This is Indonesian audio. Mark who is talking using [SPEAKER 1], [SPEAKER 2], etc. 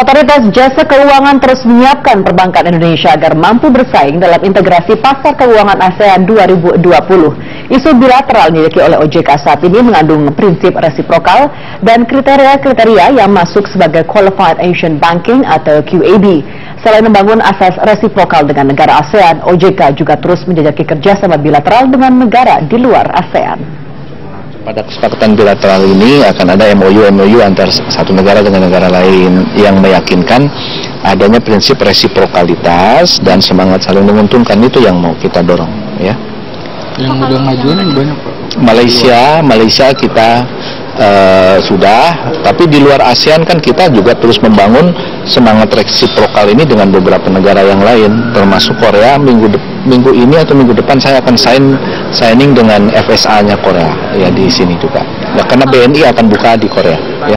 [SPEAKER 1] Otoritas Jasa Keuangan terus menyiapkan perbankan Indonesia agar mampu bersaing dalam integrasi pasar keuangan ASEAN 2020. Isu bilateral dimiliki oleh OJK saat ini mengandung prinsip resiprokal dan kriteria-kriteria yang masuk sebagai Qualified Asian Banking atau QAB. Selain membangun asas resiprokal dengan negara ASEAN, OJK juga terus menjajaki kerjasama bilateral dengan negara di luar ASEAN.
[SPEAKER 2] Pada kesepakatan bilateral ini akan ada MOU antar satu negara dengan negara lain yang meyakinkan adanya prinsip resiprokalitas dan semangat saling menguntungkan. Itu yang mau kita dorong, ya.
[SPEAKER 3] Yang udah ngajuin banyak, Pak.
[SPEAKER 2] Malaysia kita sudah, tapi di luar ASEAN kan kita juga terus membangun semangat resiprokal ini dengan beberapa negara yang lain, termasuk Korea. Minggu ini atau minggu depan saya akan signing dengan FSA-nya Korea, ya, di sini juga. Ya, karena BNI akan buka di Korea. Ya.